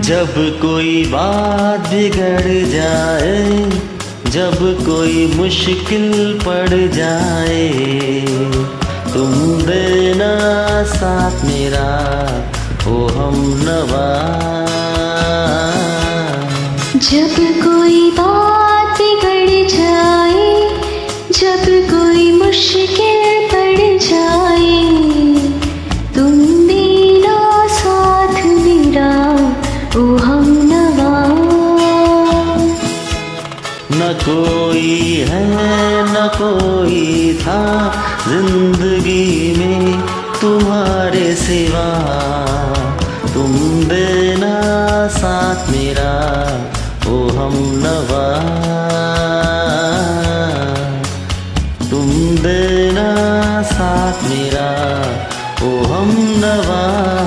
जब कोई बात बिगड़ जाए, जब कोई मुश्किल पड़ जाए, तुम देना साथ मेरा ओ हमनवा। जब कोई बात बिगड़ जाए, जब कोई मुश्किल पड़ जाए, तुम देना साथ मेरा ओ हमनवा। न कोई है न कोई था जिंदगी में तुम्हारे सिवा, तुम देना साथ मेरा ओ हमनवा। तुम देना साथ मेरा ओ हमनवा।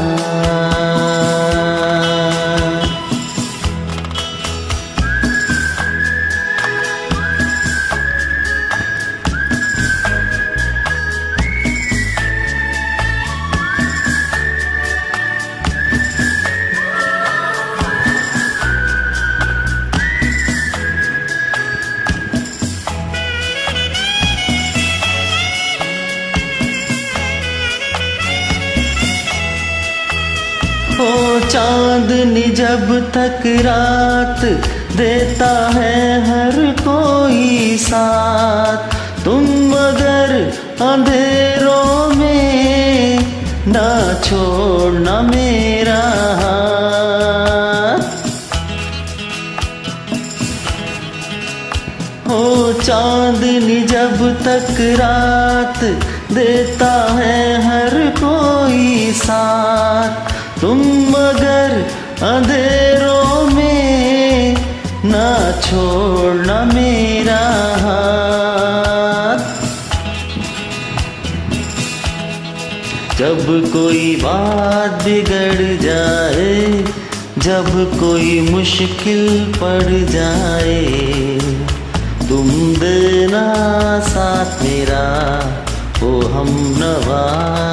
ओ चांदनी जब तक रात देता है हर कोई साथ, तुम मगर अंधेरों में ना छोड़ना मेरा हाथ। ओ चांदनी जब तक रात देता है हर कोई साथ, तुम मगर अंधेरों में ना छोड़ना मेरा हाथ। जब कोई बात बिगड़ जाए, जब कोई मुश्किल पड़ जाए, तुम देना साथ मेरा ओ हमनवा।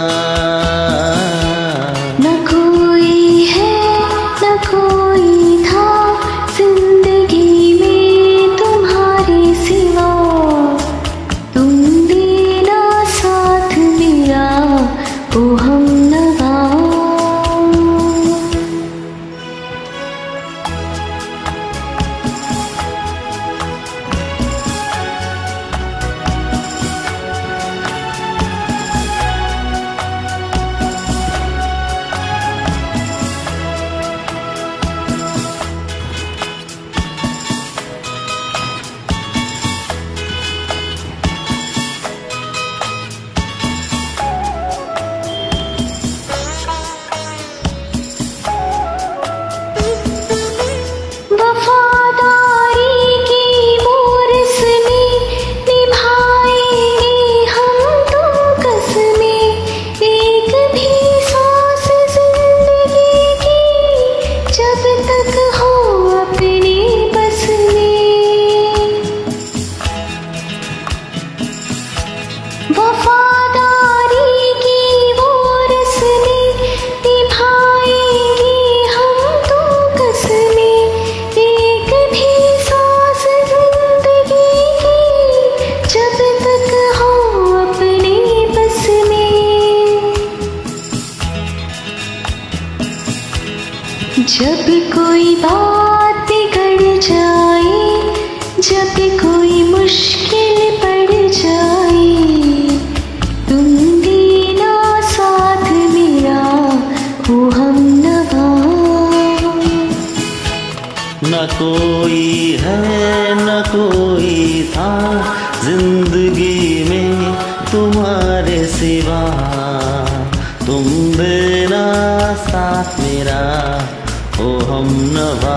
जब कोई बात बिगड़ जाए, जब कोई मुश्किल पड़ जाए, तुम देना साथ मेरा ओ हमनवा। न कोई है न कोई था जिंदगी में तुम्हारे सिवा, तुम देना साथ मेरा ओ हमनवा।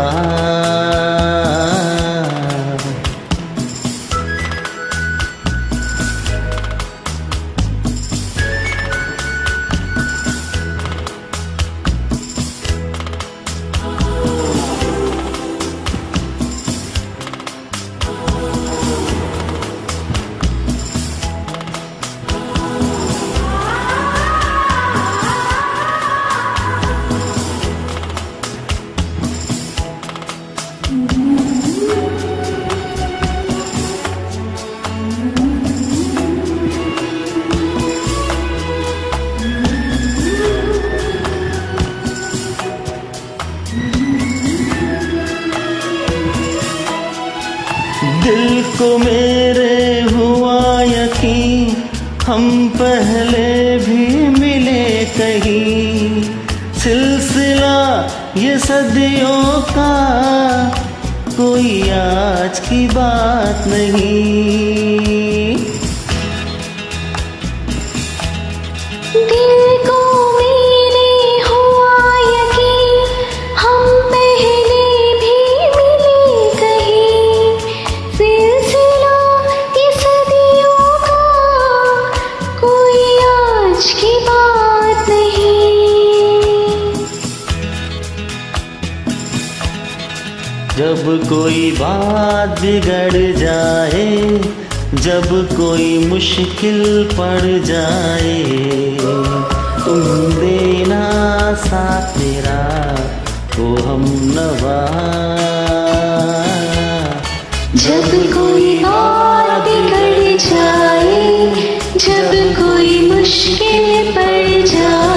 तुमको मेरे हुआ यकीन, हम पहले भी मिले कहीं। सिलसिला ये सदियों का, कोई आज की बात नहीं। दिल को मेरे हुआ यकीन, हम पहले भी मिले कहीं। सिलसिला ये सदियों का, कोई आज की बात नहीं। जब कोई बात बिगड़ जाए, जब कोई मुश्किल पड़ जाए, तुम देना साथ मेरा तो हम नवा। जब कोई बात बिगड़ जाए, जब कोई मुश्किल पड़ जाए,